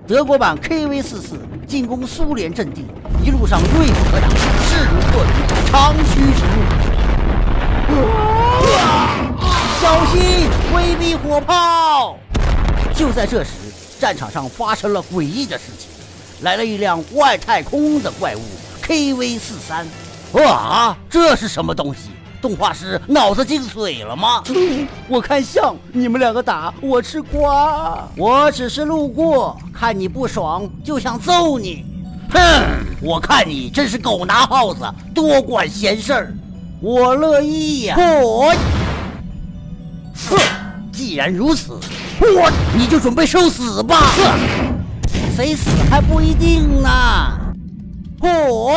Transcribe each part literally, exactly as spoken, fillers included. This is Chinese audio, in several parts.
德国版 K V 四十四 进攻苏联阵地，一路上锐不可挡，势如破竹，长驱直入。小心，规避火炮！就在这时，战场上发生了诡异的事情，来了一辆外太空的怪物 K V 四十三。哇，这是什么东西？动画师脑子进水了吗？我看像，你们两个打我吃瓜。我只是路过，看你不爽就想揍你。哼，我看你真是狗拿耗子，多管闲事儿。我乐意呀、啊。我，哼，既然如此，我你就准备受死吧。哼，谁死还不一定呢。我。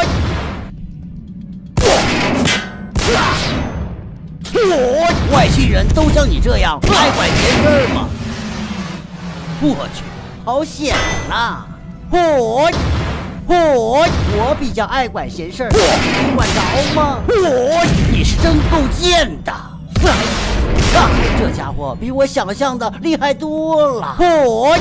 我外星人都像你这样爱管闲事儿吗？我去，好险呐！我我我比较爱管闲事儿，你管着吗？我你是真够贱的！哎，这家伙比我想象的厉害多了！我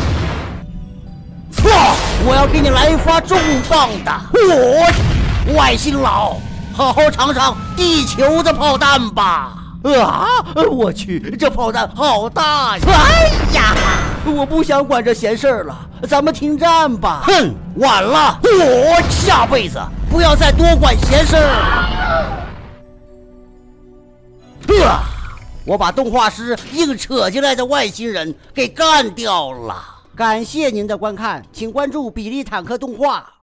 我要给你来一发重磅的！我外星佬，好好尝尝地球的炮弹吧！啊！我去，这炮弹好大呀！哎呀，我不想管这闲事儿了，咱们停战吧！哼，晚了，我下辈子不要再多管闲事儿。啊！我把动画师硬扯进来的外星人给干掉了。感谢您的观看，请关注比利坦克动画。